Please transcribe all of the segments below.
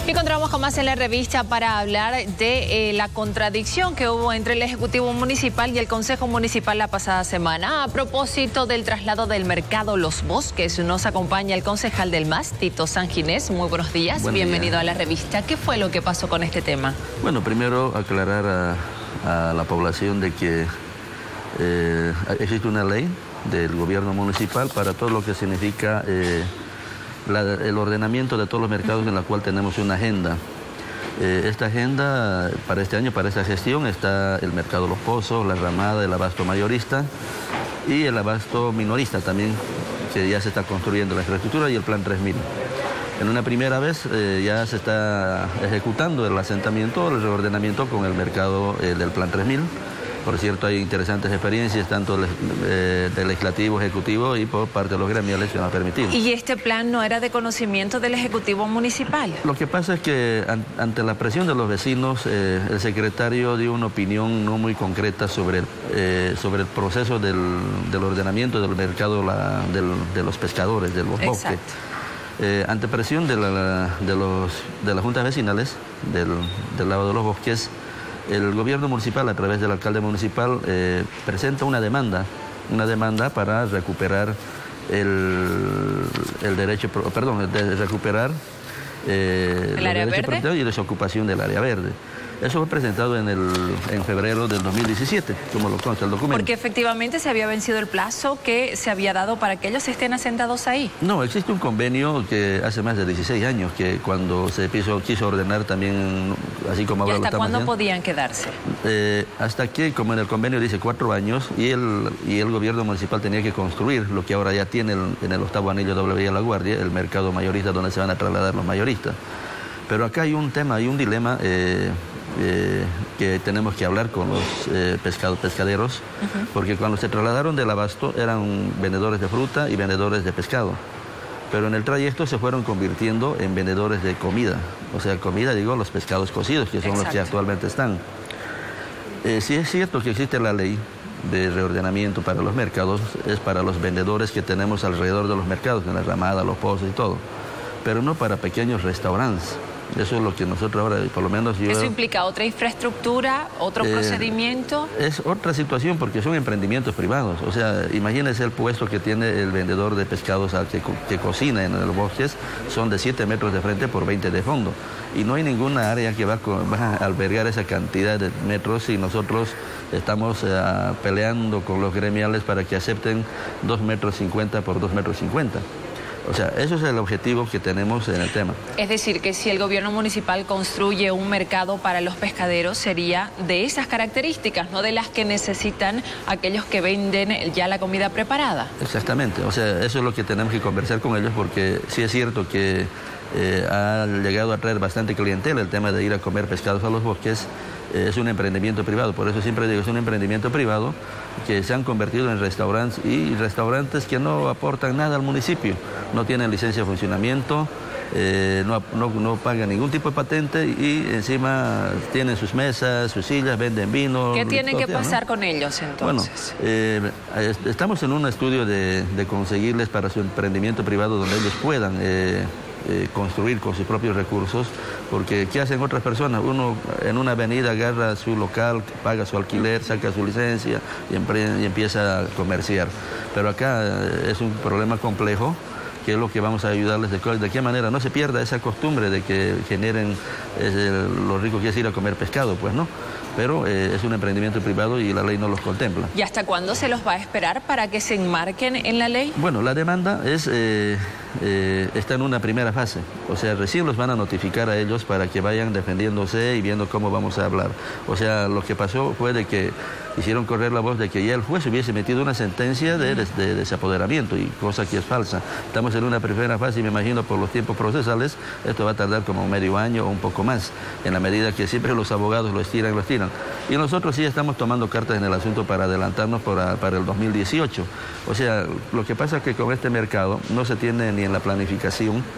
Y encontramos con más en la revista para hablar de la contradicción que hubo entre el Ejecutivo Municipal y el Consejo Municipal la pasada semana. A propósito del traslado del mercado Los Bosques, nos acompaña el concejal del MAS, Tito Sanginés. Muy buenos días, bienvenido a la revista. ¿Qué fue lo que pasó con este tema? Bueno, primero aclarar a la población de que existe una ley del gobierno municipal para todo lo que significa el ordenamiento de todos los mercados en la cual tenemos una agenda. Esta agenda para este año, para esta gestión, está el mercado Los Pozos, la ramada, el abasto mayorista y el abasto minorista también, que ya se está construyendo la infraestructura, y el plan 3000. En una primera vez ya se está ejecutando el asentamiento, el reordenamiento con el mercado del plan 3000. Por cierto, hay interesantes experiencias, tanto del legislativo, ejecutivo y por parte de los gremiales que nos ha permitido. ¿Y este plan no era de conocimiento del Ejecutivo Municipal? Lo que pasa es que ante la presión de los vecinos, el secretario dio una opinión no muy concreta sobre el proceso del ordenamiento del mercado de los pescadores, de los bosques. Ante presión de las juntas vecinales del lado de los bosques, el gobierno municipal, a través del alcalde municipal, presenta una demanda para recuperar el derecho, perdón, de recuperar el área verde y desocupación del área verde. Eso fue presentado en febrero del 2017, como lo consta el documento. Porque efectivamente se había vencido el plazo que se había dado para que ellos estén asentados ahí. No, existe un convenio que hace más de 16 años, que cuando se quiso ordenar también, así como ahora lo estamos haciendo. ¿Y hasta cuándo podían quedarse? Hasta que, como en el convenio dice, 4 años, y el gobierno municipal tenía que construir lo que ahora ya tiene en el octavo anillo doble vía La Guardia, el mercado mayorista donde se van a trasladar los mayoristas. Pero acá hay un tema, hay un dilema que tenemos que hablar con los pescaderos, porque cuando se trasladaron del abasto eran vendedores de fruta y vendedores de pescado, pero en el trayecto se fueron convirtiendo en vendedores de comida, o sea, comida, digo, los pescados cocidos, que son los que actualmente están. Sí es cierto que existe la ley de reordenamiento para los mercados, es para los vendedores que tenemos alrededor de los mercados, en la ramada, Los Pozos y todo, pero no para pequeños restaurantes. Eso es lo que nosotros ahora, por lo menos yo... ¿Eso implica otra infraestructura, otro procedimiento? Es otra situación, porque son emprendimientos privados. O sea, imagínense el puesto que tiene el vendedor de pescados que cocina en los bosques, son de 7 metros de frente por 20 de fondo. Y no hay ninguna área que va a albergar esa cantidad de metros, y nosotros estamos peleando con los gremiales para que acepten 2,50 metros por 2,50 metros. O sea, eso es el objetivo que tenemos en el tema. Es decir, que si el gobierno municipal construye un mercado para los pescaderos, sería de esas características, no de las que necesitan aquellos que venden ya la comida preparada. Exactamente, o sea, eso es lo que tenemos que conversar con ellos, porque sí es cierto que ha llegado a traer bastante clientela el tema de ir a comer pescados a los bosques. Es un emprendimiento privado, por eso siempre digo, es un emprendimiento privado que se han convertido en restaurantes, y restaurantes que no aportan nada al municipio, no tienen licencia de funcionamiento, no pagan ningún tipo de patente, y encima tienen sus mesas, sus sillas, venden vino. ¿Qué tiene que pasar con ellos entonces? Bueno, estamos en un estudio de conseguirles para su emprendimiento privado donde ellos puedan construir con sus propios recursos, porque ¿qué hacen otras personas? Uno en una avenida agarra su local, paga su alquiler, saca su licencia y empieza a comerciar. Pero acá es un problema complejo, que es lo que vamos a ayudarles de qué manera no se pierda esa costumbre de que generen lo rico que es ir a comer pescado, pues no. Pero es un emprendimiento privado y la ley no los contempla. ¿Y hasta cuándo se los va a esperar para que se enmarquen en la ley? Bueno, la demanda está en una primera fase. O sea, recién los van a notificar a ellos para que vayan defendiéndose y viendo cómo vamos a hablar. O sea, lo que pasó fue de que hicieron correr la voz de que ya el juez hubiese metido una sentencia de desapoderamiento, y cosa que es falsa. Estamos en una primera fase y me imagino por los tiempos procesales esto va a tardar como medio año o un poco más, en la medida que siempre los abogados lo estiran. Y nosotros sí estamos tomando cartas en el asunto para adelantarnos para el 2018. O sea, lo que pasa es que con este mercado no se tiene ni en la planificación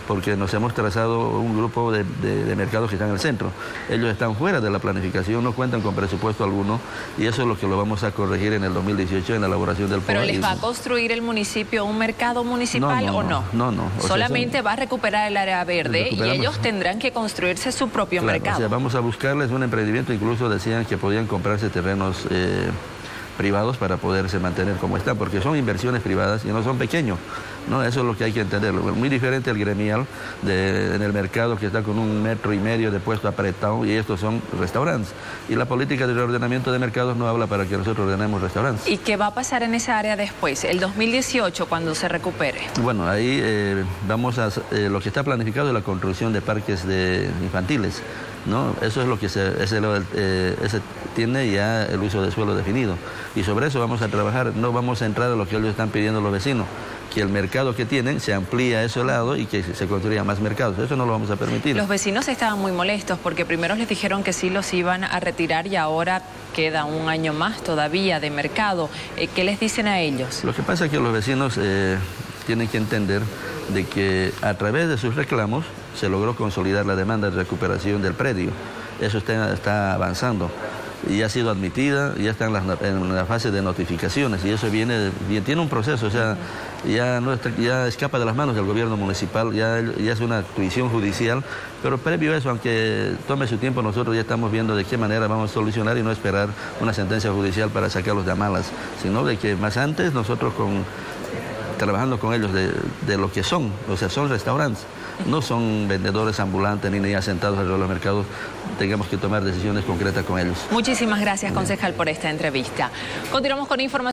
porque nos hemos trazado un grupo de mercados que están en el centro. Ellos están fuera de la planificación, no cuentan con presupuesto alguno, y eso es lo que lo vamos a corregir en el 2018 en la elaboración del POA. ¿Pero les va a construir el municipio un mercado municipal o no? No. Solamente va a recuperar el área verde y ellos tendrán que construirse su propio mercado. O sea, vamos a buscarles un emprendimiento, incluso decían que podían comprarse terrenos privados para poderse mantener como está, porque son inversiones privadas y no son pequeños, ¿no? Eso es lo que hay que entender. Muy diferente al gremial en el mercado, que está con 1,5 metros de puesto apretado, y estos son restaurantes. Y la política de reordenamiento de mercados no habla para que nosotros ordenemos restaurantes. ¿Y qué va a pasar en esa área después, el 2018, cuando se recupere? Bueno, ahí lo que está planificado es la construcción de parques infantiles, ¿no? Eso es lo que ese tiene ya el uso de suelo definido. Y sobre eso vamos a trabajar, no vamos a entrar a lo que ellos están pidiendo los vecinos, que el mercado que tienen se amplíe a ese lado y que se construyan más mercados. Eso no lo vamos a permitir. Los vecinos estaban muy molestos porque primero les dijeron que sí los iban a retirar y ahora queda un año más todavía de mercado. ¿Qué les dicen a ellos? Lo que pasa es que los vecinos tienen que entender de que a través de sus reclamos se logró consolidar la demanda de recuperación del predio. Eso está avanzando y ha sido admitida, ya está en la fase de notificaciones, y eso tiene un proceso, o sea, ya escapa de las manos del gobierno municipal, ya es una tuición judicial, pero previo a eso, aunque tome su tiempo, nosotros ya estamos viendo de qué manera vamos a solucionar y no esperar una sentencia judicial para sacarlos de a malas, sino de que más antes nosotros trabajando con ellos de lo que son, o sea, son restaurantes, no son vendedores ambulantes ni asentados alrededor de los mercados, tengamos que tomar decisiones concretas con ellos. Muchísimas gracias, concejal, por esta entrevista. Continuamos con información.